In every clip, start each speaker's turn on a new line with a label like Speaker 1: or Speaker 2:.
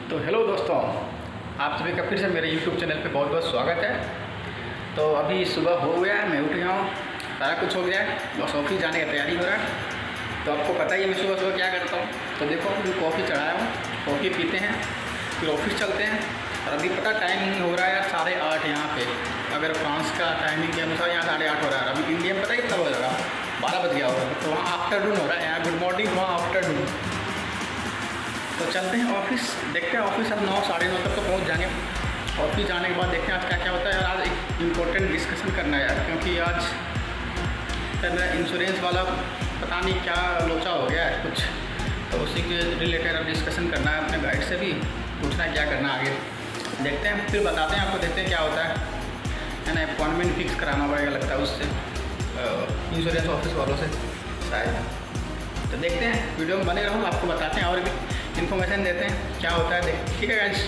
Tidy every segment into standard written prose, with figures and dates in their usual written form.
Speaker 1: तो हेलो दोस्तों, आप सभी का फिर से मेरे YouTube चैनल पे बहुत बहुत स्वागत है। तो अभी सुबह हो गया है, मैं उठ गया हूँ, सारा कुछ हो गया है, बस ऑफिस जाने की तैयारी हो रहा है। तो आपको पता ही है मैं सुबह सुबह क्या करता हूँ। तो देखो अभी कॉफ़ी चढ़ाया हूँ, कॉफ़ी पीते हैं फिर ऑफिस चलते हैं। और अभी पता टाइमिंग हो रहा है यार 8:30 यहाँ पे। अगर फ्रांस का टाइमिंग के अनुसार यहाँ 8:30 हो रहा है। अभी इंडिया में पता ही कितना हो जाएगा, 12 बज गया होगा। तो वहाँ आफ्टरनून हो रहा है, यहाँ गुड मॉर्निंग, वहाँ आफ्टरनून। तो चलते हैं ऑफिस, देखते हैं ऑफिस अब 9 साढ़े 9 तक तो पहुँच जाएंगे। ऑफिस जाने के बाद देखते हैं आज क्या क्या होता है। यार आज एक इम्पोर्टेंट डिस्कशन करना है यार, क्योंकि आज मेरा इंश्योरेंस वाला पता नहीं क्या लोचा हो गया है कुछ, तो उसी के रिलेटेड अब डिस्कशन करना है। अपने गाइड से भी पूछना है क्या करना आगे, देखते हैं फिर बताते हैं आपको, देखते हैं क्या होता है ना। अपॉइंटमेंट फिक्स कराना पड़ेगा लगता है उससे, इंश्योरेंस ऑफिस वालों से शायद। तो देखते हैं, वीडियो में बने रहो, आपको बताते हैं और भी इन्फॉर्मेशन देते हैं क्या होता है, देख ठीक है गाइस।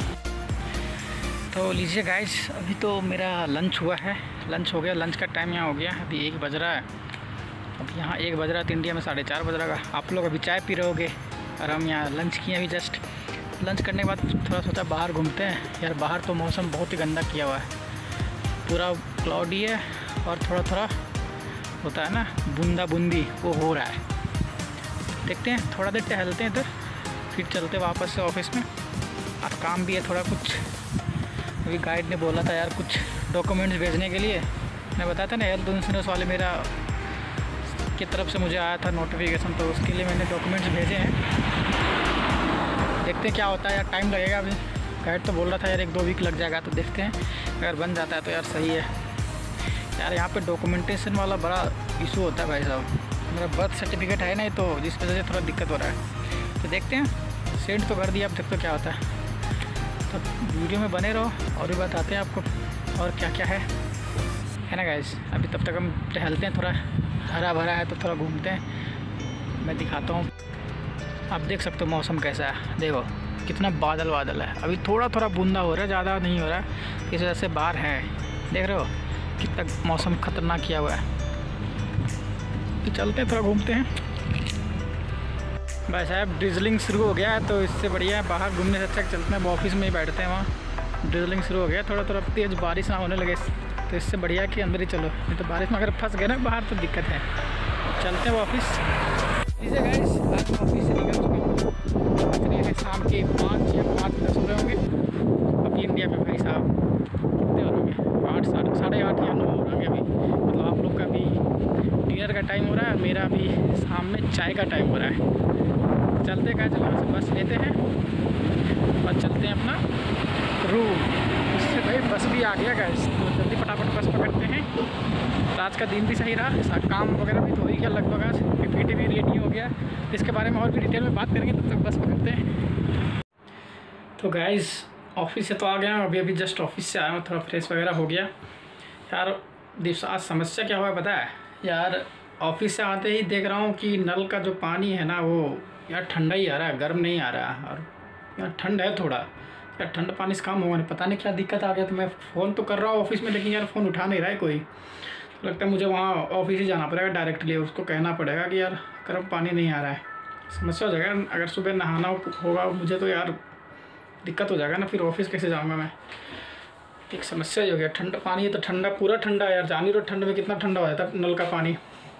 Speaker 1: तो लीजिए गाइस, अभी तो मेरा लंच हुआ है, लंच हो गया, लंच का टाइम यहाँ हो गया, अभी 1 बज रहा है। अब यहाँ 1 बज रहा है तो इंडिया में 4:30 बज रहा है। आप लोग अभी चाय पी रहे होगे और हम यहाँ लंच किए अभी जस्ट। लंच करने के बाद थोड़ा सोचा बाहर घूमते हैं यार। बाहर तो मौसम बहुत ही गंदा किया हुआ है, पूरा क्लाउडी है और थोड़ा थोड़ा होता है ना बूंदा बूंदी, वो हो रहा है। देखते हैं, थोड़ा देर टहलते हैं इधर, फिर चलते वापस से ऑफिस में। और काम भी है थोड़ा कुछ। अभी गाइड ने बोला था यार कुछ डॉक्यूमेंट्स भेजने के लिए, मैं बताया था ना हेल्थ इंश्योरेंस वाले मेरा की तरफ से मुझे आया था नोटिफिकेशन, तो उसके लिए मैंने डॉक्यूमेंट्स भेजे हैं। देखते हैं क्या होता है यार, टाइम लगेगा अभी। गाइड तो बोल रहा था यार 1-2 वीक लग जाएगा, तो देखते हैं अगर बन जाता है तो यार सही है। यार यहाँ पे डॉक्यूमेंटेशन वाला बड़ा इशू होता है भाई साहब। मेरा बर्थ सर्टिफिकेट है नहीं, तो जिस वजह से थोड़ा दिक्कत हो रहा है। तो देखते हैं, सेंड तो कर दिया, अब देखते क्या होता है। तो वीडियो में बने रहो और भी बताते हैं आपको और क्या क्या है ना गाइस। अभी तब तक हम टहलते हैं, थोड़ा हरा भरा है तो थोड़ा घूमते हैं, मैं दिखाता हूँ। आप देख सकते हो मौसम कैसा है, देखो कितना बादल बादल है। अभी थोड़ा थोड़ा बूंदा हो रहा है, ज़्यादा नहीं हो रहा है, इस वजह से बाहर है, देख रहे हो कितना मौसम ख़तरनाक किया हुआ है। तो चलते हैं, थोड़ा घूमते हैं भाई साहब। ड्रिजलिंग शुरू हो गया है, तो इससे बढ़िया है बाहर घूमने से अच्छा चलते हैं, ऑफिस में ही बैठते हैं। वहाँ ड्रिजलिंग शुरू हो गया, थोड़ा थोड़ा तेज़ बारिश ना होने लगे, तो इससे बढ़िया है कि अंदर ही चलो, नहीं तो बारिश में अगर फंस गए ना बाहर तो दिक्कत है। चलते हैं ऑफिस। लीजिए गाइस, आज मैं ऑफिस से निकल चुका हूँ, शाम के 5 या 5:10 हो रहे होंगे। अभी इंडिया में भाई साहब कितने हो रहे होंगे, 8 साढ़े 8 या 9 हो रहे होंगे अभी। मतलब आप लोग का भी डिनर का टाइम हो रहा है, मेरा भी शाम में चाय का टाइम हो रहा है। चलते हैं चलो, यहाँ से बस लेते हैं और चलते हैं अपना रूम। उससे भाई बस भी आ गया गाइस, तो जल्दी फटाफट बस पकड़ते हैं। तो आज का दिन भी सही रहा, काम वगैरह भी तो हो ही गया लगभग, आज पीपीटी भी रेडी हो गया। इसके बारे में और भी डिटेल में बात करेंगे, तब तक बस पकड़ते हैं। तो गाइस ऑफिस से तो आ गया, अभी अभी जस्ट ऑफिस से आया हूँ, थोड़ा फ्रेश वगैरह हो गया। यार दिवस आज समस्या क्या हुआ है पता है यार, ऑफिस से आते ही देख रहा हूँ कि नल का जो पानी है ना वो यार ठंडा ही आ रहा है, गर्म नहीं आ रहा है। और यार ठंड है थोड़ा, यार ठंडा पानी से काम होगा नहीं, पता नहीं क्या दिक्कत आ गया। तो मैं फ़ोन तो कर रहा हूँ ऑफिस में, लेकिन यार फ़ोन उठा नहीं रहा है कोई। तो लगता है मुझे वहाँ ऑफिस ही जाना पड़ेगा डायरेक्टली, उसको कहना पड़ेगा कि यार गर्म पानी नहीं आ रहा है। समस्या हो जाएगा, अगर सुबह नहाना होगा मुझे तो यार दिक्कत हो जाएगा ना, फिर ऑफिस कैसे जाऊँगा मैं। एक समस्या हो गया, ठंडा पानी है तो ठंडा, पूरा ठंडा है यार, जानी रो ठंड में कितना ठंडा हो जाता है नल का पानी।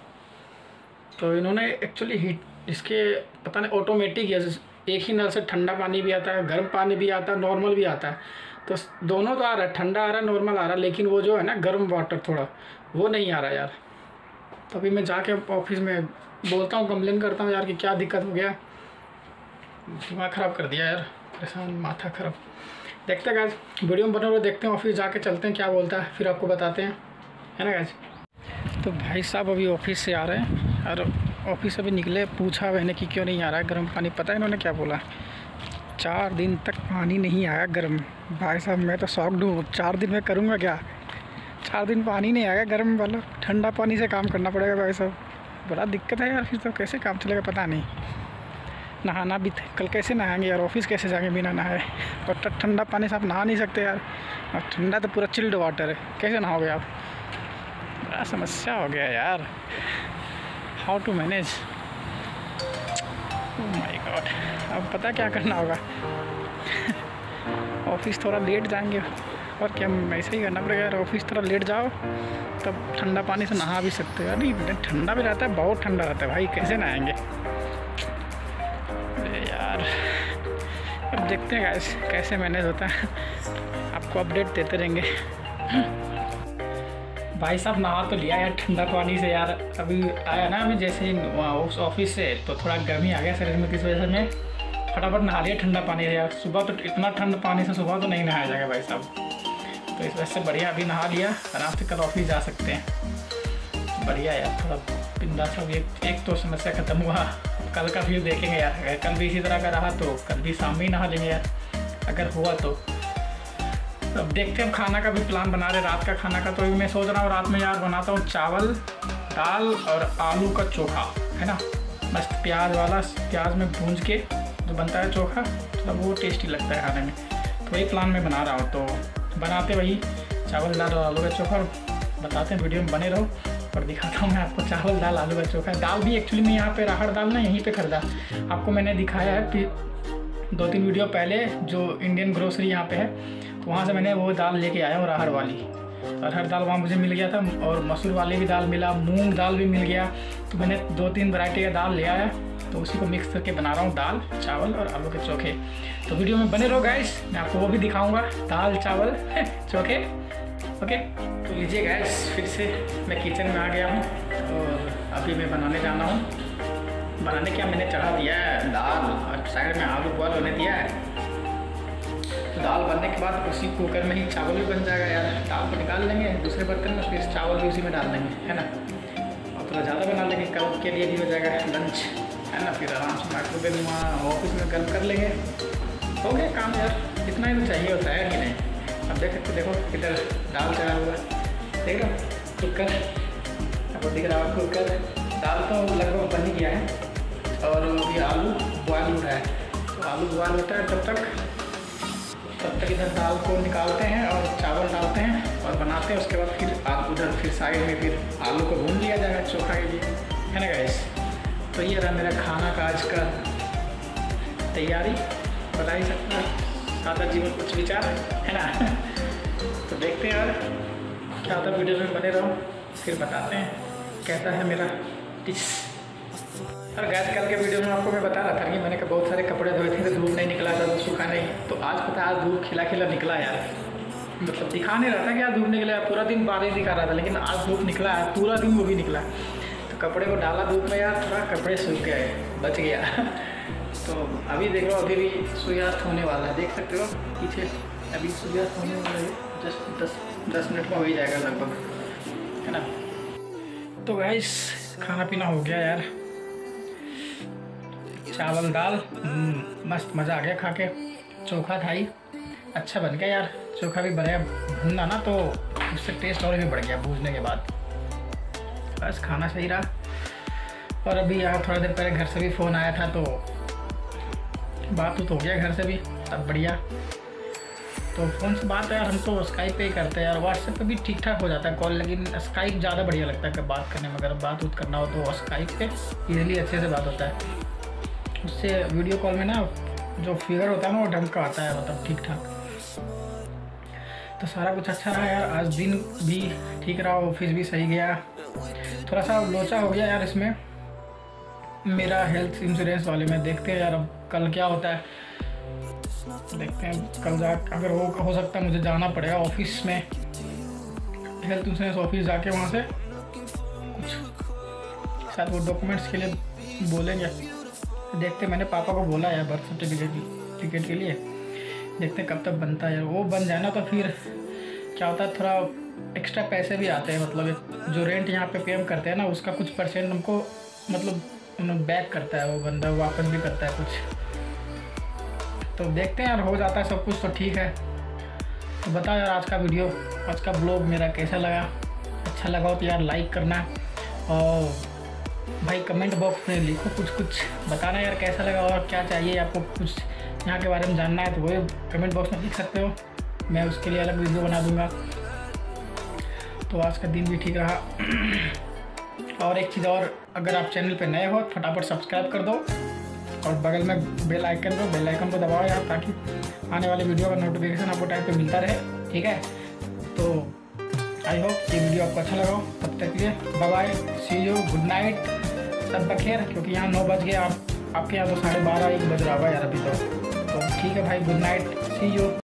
Speaker 1: तो इन्होंने एक्चुअली हीट इसके पता नहीं ऑटोमेटिक है, एक ही नल से ठंडा पानी भी आता है, गर्म पानी भी आता है, नॉर्मल भी आता है। तो दोनों तो आ रहा है, ठंडा आ रहा है, नॉर्मल आ रहा है, लेकिन वो जो है ना गर्म वाटर थोड़ा वो नहीं आ रहा यार। तो अभी मैं जाके ऑफिस में बोलता हूँ, कंप्लेन करता हूँ यार कि क्या दिक्कत हो गया, दिमाग ख़राब कर दिया यार, परेशान, माथा ख़राब। देखते हैं गाइस, वीडियो में बने हुए, देखते हैं ऑफिस जाके चलते हैं क्या बोलता है, फिर आपको बताते हैं, है ना गाइस। तो भाई साहब अभी ऑफिस से आ रहे हैं और ऑफिस अभी निकले, पूछा मैंने कि क्यों नहीं आ रहा है गर्म पानी। पता है इन्होंने क्या बोला, 4 दिन तक पानी नहीं आया गर्म। भाई साहब मैं तो शॉक्ड हूँ, 4 दिन में करूँगा क्या, 4 दिन पानी नहीं आएगा गर्म वाला, ठंडा पानी से काम करना पड़ेगा भाई साहब। बड़ा दिक्कत है यार, फिर तो कैसे काम चलेगा पता नहीं। नहाना भी कल कैसे नहाएंगे यार, ऑफिस कैसे जाएंगे बिना नहाए। और ठंडा पानी से आप नहा नहीं सकते यार, और ठंडा तो पूरा चिल्ड वाटर है, कैसे नहाओगे आप। बड़ा समस्या हो गया यार, how to manage. Oh my God, अब पता क्या करना होगा। ऑफिस थोड़ा लेट जाएंगे और क्या, ऐसे ही करना पड़ेगा यार। ऑफिस थोड़ा लेट जाओ तब ठंडा पानी से नहा भी सकते हो। नहीं ठंडा भी रहता है, बहुत ठंडा रहता है भाई, कैसे नहाएंगे यार। अब देखते हैं गाइस कैसे मैनेज होता है, आपको अपडेट देते रहेंगे। भाई साहब नहा तो लिया यार ठंडा पानी से यार। अभी आया ना अभी जैसे ही उस ऑफिस से, तो थोड़ा गर्मी आ गया शरीर में, किस वजह से मैं फटाफट नहा लिया ठंडा पानी से यार। सुबह तो इतना ठंडा पानी से सुबह तो नहीं नहाया जाएगा भाई साहब, तो इस वजह से बढ़िया अभी नहा लिया, आराम से कल ऑफिस जा सकते हैं। बढ़िया यार, थोड़ा बिंदास हो गया। एक तो समस्या ख़त्म हुआ, कल का व्यू देखेंगे यार। अगर कल भी इसी तरह का रहा तो कल भी शाम में ही नहा लेंगे यार, अगर हुआ तो। अब देखते हैं, खाना का भी प्लान बना रहे, रात का खाना का। तो अभी मैं सोच रहा हूँ रात में यार बनाता हूँ चावल दाल और आलू का चोखा, है ना, मस्त प्याज वाला, प्याज में भूंज के जो बनता है चोखा, थोड़ा वो टेस्टी लगता है खाने में। तो वही प्लान मैं बना रहा हूँ, तो बनाते वही चावल दाल और आलू का चोखा। बताते हैं, वीडियो में बने रहो और दिखाता हूँ मैं आपको चावल दाल आलू का चोखा। दाल भी एक्चुअली मैं यहाँ पे राहड़ दाल ना यहीं पे खरीदा, आपको मैंने दिखाया है कि 2-3 वीडियो पहले, जो इंडियन ग्रोसरी यहाँ पे है, तो वहाँ से मैंने वो दाल लेके आया हूँ राहड़ वाली। अरहर दाल वहाँ मुझे मिल गया था और मसूर वाली भी दाल मिला, मूंग दाल भी मिल गया। तो मैंने 2-3 वैरायटी का दाल ले आया, तो उसी को मिक्स करके बना रहा हूँ दाल चावल और आलू के चोखे। तो वीडियो में बने रहो गाइस, मैं आपको वो भी दिखाऊंगा, दाल चावल चोखे। ओके, तो लीजिए गाइस, फिर से मैं किचन में आ गया हूँ और अभी मैं बनाने जाना हूँ। बनाने क्या, मैंने चढ़ा दिया है दाल और साइड में आलू बॉयल होने दिया है। तो दाल बनने के बाद उसी कुकर में ही चावल भी बन जाएगा यार। दाल को निकाल लेंगे दूसरे बर्तन में, फिर चावल भी उसी में डाल देंगे, है ना। और थोड़ा ज़्यादा बना लेंगे, कल के लिए भी हो जाएगा लंच, है ना। फिर आराम से माइक्रोवेव में वहाँ ऑफिस में गर्म कर लेंगे, हो गया काम यार। इतना ही तो चाहिए होता है कि नहीं। अब देख सकते, देखो इधर दाल चढ़ा हुआ है, देख रहा कुकर, आपको दिख रहा है कुकर। दाल तो लगभग बन ही गया है और अभी आलू बॉयल हो रहा है। तो आलू बॉयल होता है तब तक इधर दाल को निकालते हैं और चावल डालते हैं और बनाते हैं। उसके बाद फिर उधर फिर साइड में फिर आलू को भून लिया जाएगा चोखा के लिए, है ना गाइस। तो ये रहा मेरा खाना का आज का तैयारी, बता ही सकता है, सादा जीवन कुछ विचार, है ना। तो देखते हैं यार क्या होता है, वीडियो में बने रहो, फिर बताते हैं कैसा है मेरा डिश। और गैस कल के वीडियो में आपको मैं बता रहा था कि मैंने बहुत सारे कपड़े धोए थे, तो धूप नहीं निकला था, तो सूखा नहीं। तो आज पता है, आज धूप खिला खिला निकला यार, मतलब दिखा नहीं रहा था कि आज धूप निकला, पूरा दिन बारिश दिखा रहा था, लेकिन आज धूप निकला है, पूरा दिन वो भी निकला। तो कपड़े को डाला धूप में यार, थोड़ा कपड़े सूख गए, बच गया। तो अभी देख लो, अभी भी सूर्यास्त होने वाला है, देख सकते हो पीछे, अभी सूर्यास्त होने वाला है, जस्ट 10 मिनट में हो ही जाएगा लगभग, है ना। तो गाइस खाना पीना हो गया यार, चावल दाल मस्त, मज़ा आ गया खा के। चोखा था ही, अच्छा बन गया यार, चोखा भी बढ़िया भूनना ना, तो उससे टेस्ट और भी बढ़ गया भूनने के बाद। बस खाना सही रहा। और अभी यार थोड़ा देर पहले घर से भी फ़ोन आया था, तो बात तो हो गया घर से भी, सब बढ़िया। तो फ़ोन से बात है यार, हम तो स्काइप पे ही करते हैं यार, व्हाट्सएप पे भी ठीक ठाक हो जाता है कॉल, लेकिन स्काइप ज़्यादा बढ़िया लगता है कि बात करने में। अगर बात उत करना हो तो स्काइप पे ईजिली अच्छे से बात होता है। उससे वीडियो कॉल में ना जो फिगर होता है ना, वो ढंग का आता है, मतलब ठीक ठाक। तो सारा कुछ अच्छा रहा यार, आज दिन भी ठीक रहा, ऑफिस भी सही गया। थोड़ा सा लोचा हो गया यार इसमें मेरा हेल्थ इंश्योरेंस वाले में। देखते हैं यार अब कल क्या होता है, देखते हैं कल अगर हो सकता है मुझे जाना पड़ेगा ऑफिस में, हेल्थ इंश्योरेंस ऑफिस जाके वहाँ से कुछ शायद वो डॉक्यूमेंट्स के लिए बोलेंगे। देखते, मैंने पापा को बोला है बर्थ सर्टिफिकेट टिकट के लिए, देखते हैं कब तक बनता है। वो बन जाए ना तो फिर क्या होता है, थोड़ा एक्स्ट्रा पैसे भी आते हैं, मतलब जो रेंट यहाँ पे पे करते हैं ना, उसका कुछ % हमको मतलब बैक करता है वो बंदा, वापस भी करता है कुछ। तो देखते हैं यार, हो जाता है सब कुछ तो ठीक है। तो बताओ यार आज का वीडियो, आज का ब्लॉग मेरा कैसा लगा। अच्छा लगा हो तो यार लाइक करना, और भाई कमेंट बॉक्स में लिखो, कुछ बताना यार कैसा लगा, और क्या चाहिए आपको, कुछ यहाँ के बारे में जानना है तो वो कमेंट बॉक्स में लिख सकते हो, मैं उसके लिए अलग वीडियो बना दूँगा। तो आज का दिन भी ठीक रहा। और एक चीज़ और, अगर आप चैनल पे नए हो फटाफट सब्सक्राइब कर दो और बगल में बेल आइकन को दबाओ यार, ताकि आने वाली वीडियो का नोटिफिकेशन आपको टाइम पे मिलता रहे। ठीक है, तो आई होप ये वीडियो आपको अच्छा लगा हो। तब तक के लिए bye bye, see you, good night, सब बखैर। क्योंकि यहाँ 9 बज गए, आपके यहाँ तो 12:30 1 बज रहा होगा यार अभी तो ठीक है भाई, गुड नाइट, सी यू।